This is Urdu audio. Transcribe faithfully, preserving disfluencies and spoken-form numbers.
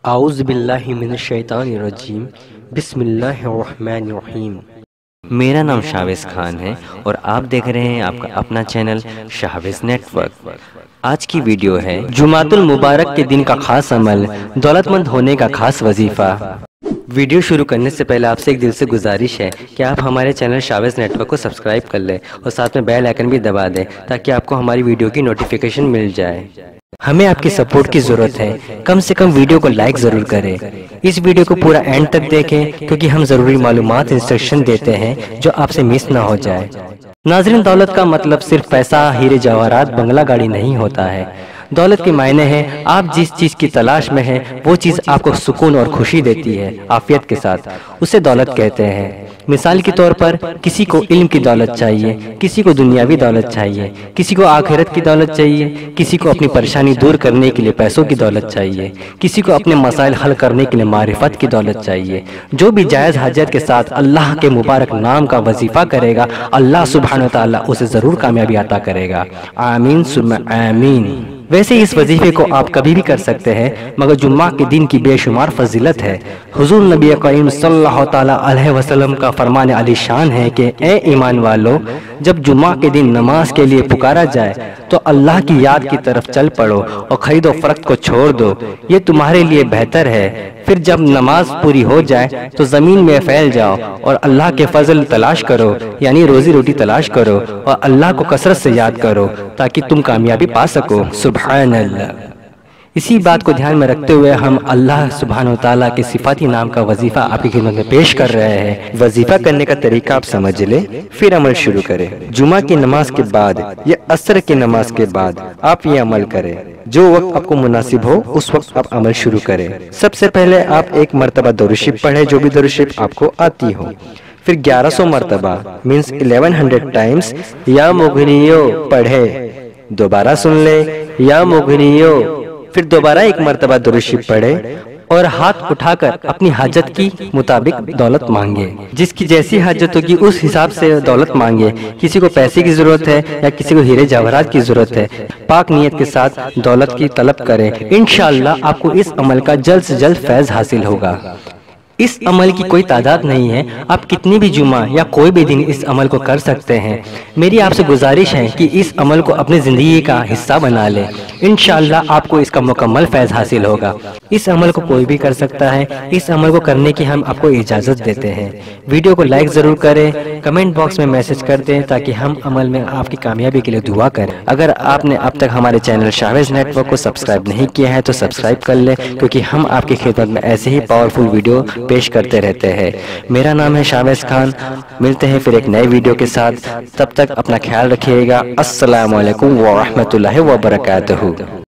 اعوذ باللہ من الشیطان الرجیم بسم اللہ الرحمن الرحیم۔ میرا نام شاویز خان ہے اور آپ دیکھ رہے ہیں آپ کا اپنا چینل شاویز نیٹ ورک۔ آج کی ویڈیو ہے جمعۃ المبارک کے دن کا خاص عمل، دولت مند ہونے کا خاص وظیفہ۔ ویڈیو شروع کرنے سے پہلے آپ سے ایک دل سے گزارش ہے کہ آپ ہمارے چینل شاویز نیٹ ورک کو سبسکرائب کر لیں اور ساتھ میں بیل آئیکن بھی دبا دیں تاکہ آپ کو ہماری ویڈیو کی نوٹیفیکیشن مل جائے۔ ہمیں آپ کی سپورٹ کی ضرورت ہے، کم سے کم ویڈیو کو لائک ضرور کریں۔ اس ویڈیو کو پورا اینڈ تک دیکھیں کیونکہ ہم ضروری معلومات انسٹرکشن دیتے ہیں جو آپ سے مس نہ ہو جائے۔ ناظرین، دولت کا مطلب صرف پیسہ، ہیرے جواہرات، بنگلہ گاڑی نہیں ہوتا ہے۔ دولت کے معنی ہے آپ جس چیز کی تلاش میں ہیں وہ چیز آپ کو سکون اور خوشی دیتی ہے عافیت کے ساتھ، اسے دولت کہتے ہیں۔ مثال کے طور پر کسی کو علم کی دولت چاہیے، کسی کو دنیاوی دولت چاہیے، کسی کو آخرت کی دولت چاہیے، کسی کو اپنی پریشانی دور کرنے کے لیے پیسوں کی دولت چاہیے، کسی کو اپنے مسائل حل کرنے کے لیے معرفت کی دولت چاہیے۔ جو بھی جائز حاجت کے ساتھ اللہ کے مبارک نام کا وظیفہ کرے گا، اللہ سبحانہ وتعالی اسے ضرور کامیابی عطا کرے گا۔ آمین ثم آمین۔ ویسے اس وظیفے کو آپ کبھی بھی کر سکتے ہیں، مگر جمعہ کے دن کی بے شمار فضیلت ہے۔ حضور نبی کریم صلی اللہ تعالیٰ علیہ وسلم کا فرمان علی شان ہے کہ اے ایمان والو، جب جمعہ کے دن نماز کے لیے پکارا جائے تو اللہ کی یاد کی طرف چل پڑو اور خرید و فروخت کو چھوڑ دو، یہ تمہارے لیے بہتر ہے۔ پھر جب نماز پوری ہو جائے تو زمین میں پھیل جاؤ اور اللہ کے فضل تلاش کرو، یعنی روزی روٹی تلاش کرو اور اللہ کو کثرت سے یاد کرو تاکہ تم کامیابی پا سکو۔ سبحان اللہ۔ اسی بات کو دھیان میں رکھتے ہوئے ہم اللہ سبحانہ وتعالیٰ کے صفاتی نام کا وظیفہ آپ کی خدمت میں پیش کر رہے ہیں۔ وظیفہ کرنے کا طریقہ آپ سمجھ لیں، پھر عمل شروع کریں۔ جمعہ کی نماز کے بعد یا عصر کی نماز کے بعد آپ یہ عمل کریں۔ جو وقت آپ کو مناسب ہو اس وقت آپ عمل شروع کریں۔ سب سے پہلے آپ ایک مرتبہ درود شریف پڑھیں، جو بھی درود شریف آپ کو آتی ہو۔ پھر گیارہ سو مرتبہ مینس الیون ہنڈریڈ ٹائمز یا مغنیو پڑھے۔ دوبارہ سن لیں، یا مغنیو۔ پھر دوبارہ ایک مرتبہ درود شریف پڑھے اور ہاتھ اٹھا کر اپنی حاجت کی مطابق دولت مانگے۔ جس کی جیسی حاجت ہوگی اس حساب سے دولت مانگے۔ کسی کو پیسے کی ضرورت ہے یا کسی کو ہیرے جواہرات کی ضرورت ہے، پاک نیت کے ساتھ دولت کی طلب کریں۔ انشاءاللہ آپ کو اس عمل کا جلد سے جلد فیض حاصل ہوگا۔ اس عمل کی کوئی تعداد نہیں ہے، آپ کتنی بھی جمعہ یا کوئی بھی دن اس عمل کو کر سکتے ہیں۔ میری آپ سے گزارش ہے کہ اس عمل کو اپنی زندگی کا حصہ بنا لیں، انشاءاللہ آپ کو اس کا مکمل فیض حاصل ہوگا۔ اس عمل کو کوئی بھی کر سکتا ہے، اس عمل کو کرنے کی ہم آپ کو اجازت دیتے ہیں۔ ویڈیو کو لائک ضرور کریں، کمنٹ باکس میں میسج کر دیں تاکہ ہم عمل میں آپ کی کامیابی کے لیے دعا کریں۔ اگر آپ نے اب تک ہمارے چینل شاویز نیٹ ورک کو سبسکرائب نہیں کیا ہے تو سبسکرائب کر لیں، کیونکہ ہم آپ کی خدمت میں ایسے ہی پاورفل ویڈیو پیش کرتے رہتے ہیں۔ میرا نام ہے شاویز خان، ملتے ہیں پھر ایک نئے ویڈیو کے ساتھ، تب تک اپنا خیال رکھیے گا۔ السلام علیکم ورحمۃ اللہ وبرکاتہ۔